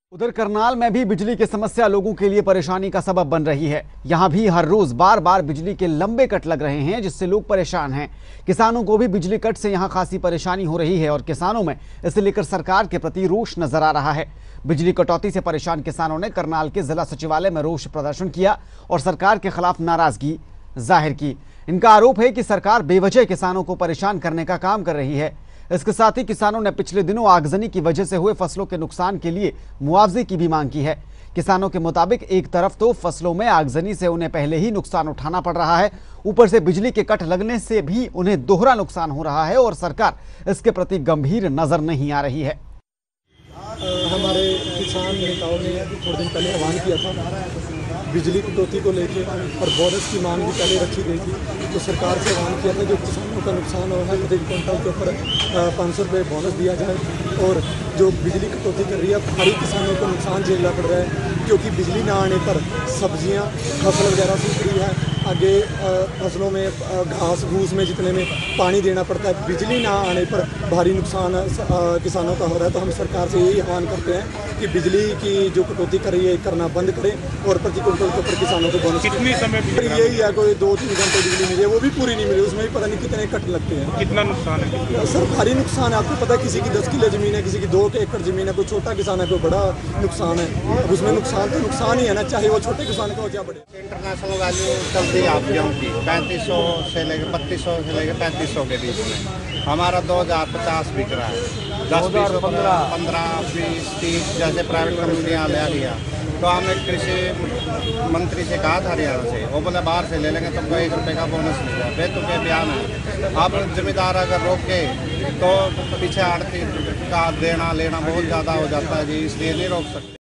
उधर करनाल में भी बिजली की समस्या लोगों के लिए परेशानी का सबब बन रही है। यहां भी हर रोज बार बार बिजली के लंबे कट लग रहे हैं, जिससे लोग परेशान हैं। किसानों को भी बिजली कट से यहां खासी परेशानी हो रही है और किसानों में इसे लेकर सरकार के प्रति रोष नजर आ रहा है। बिजली कटौती से परेशान किसानों ने करनाल के जिला सचिवालय में रोष प्रदर्शन किया और सरकार के खिलाफ नाराजगी जाहिर की। इनका आरोप है कि सरकार बेवजह किसानों को परेशान करने का काम कर रही है। इसके साथ ही किसानों ने पिछले दिनों आगजनी की वजह से हुए फसलों के नुकसान के लिए मुआवजे की भी मांग की है। किसानों के मुताबिक एक तरफ तो फसलों में आगजनी से उन्हें पहले ही नुकसान उठाना पड़ रहा है, ऊपर से बिजली के कट लगने से भी उन्हें दोहरा नुकसान हो रहा है और सरकार इसके प्रति गंभीर नजर नहीं आ रही है। हमारे किसान नेताओं ने थोड़े दिन पहले ऐलान किया था बिजली कटौती को लेकर और बोनस की मांग भी पहले रखी गई थी। तो सरकार से ऐलान किया था जो किसानों का नुकसान हो रहा है प्रति क्विंटल के ऊपर 500 रुपये बोनस दिया जाए। और जो बिजली कटौती कर रही है हर किसानों को नुकसान झेलना पड़ रहा है, क्योंकि बिजली ना आने पर सब्जियां फसल वगैरह सूख रही है। आगे फसलों में घास भूस में जितने में पानी देना पड़ता है, बिजली ना आने पर भारी नुकसान किसानों का हो रहा है। तो हम सरकार से यही आह्वान करते हैं कि बिजली की जो कटौती कर रही है करना बंद करें और प्रति क्विंटल के ऊपर किसानों को बोनस। कितनी समय यही है कोई 2-3 घंटे बिजली मिली है, वो भी पूरी नहीं मिली, उसमें भी पता नहीं कितने कट लगते हैं। कितना नुकसान है? सर भारी नुकसान है। आपको पता है किसी की 10 किलो जमीन है, किसी की 2 एकड़ जमीन है, कोई छोटा किसान है कोई बड़ा नुकसान है। अब उसमें नुकसान तो नुकसान ही है ना, चाहे वो छोटे किसान का हो या बड़े। इंटरनेशनल वैल्यू चलती है आप गेहूँ की 3500 से लेकर 3200 से लेकर 3500 के बीच में। हमारा 2050 बिक रहा है, 10 15 20 30 जैसे प्राइवेट कंपनियाँ ले रही है। तो हमने कृषि मंत्री से कहा था हरियाणा से, वो बोले बाहर से ले लेंगे तुमको 1 रुपये का बोनस मिलेगा। बेतुके बयान है। आप जिम्मेदार अगर रोके तो पीछे आड़ती का देना लेना बहुत ज़्यादा हो जाता है जी, इसलिए नहीं रोक सकते।